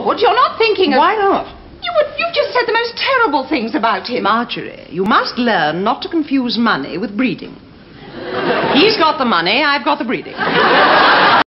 good. You're not thinking of... Why not? You've just said the most terrible things about him. Marjorie, you must learn not to confuse money with breeding. He's got the money, I've got the breeding.